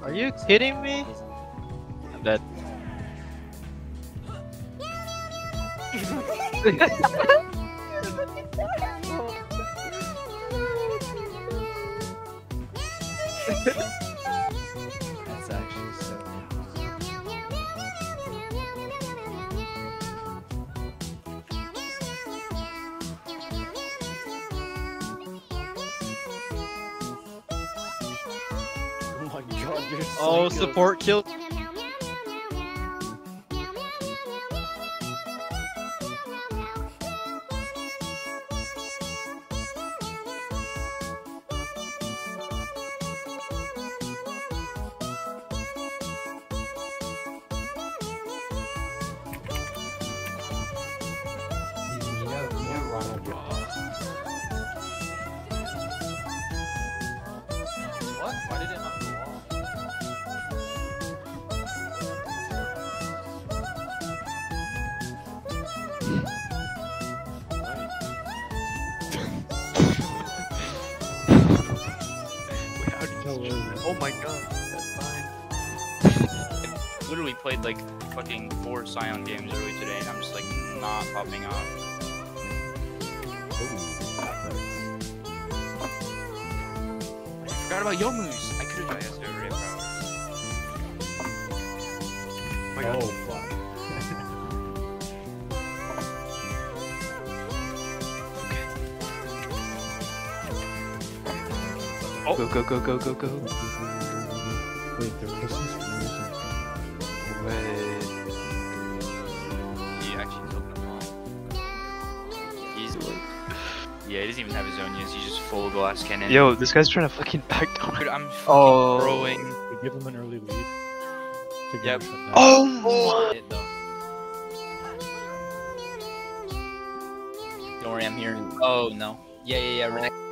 Are you kidding me? I'm dead. That's actually so. Oh my god, you're so Oh, good. support kill. What? Why did it not go off? Oh my god, that's fine. Literally played like fucking 4 Scion games early today, and I'm just like not popping off. I forgot about Yomu's. I could have done yesterday for 8 hours. Oh my god. Oh fuck. Oh. Go, go, go, go, go, go. Wait, they're pussies for me or something. Wait. He actually killed them all. He's yeah, he doesn't even have his own use. He's just full glass cannon. Yo, this guy's trying to fucking backdoor. Dude, I'm fucking Oh. throwing. We give them an early lead. To get Yep. them shut down. Oh my. It, though. Don't worry, I'm here. Oh no. Yeah, Renekton.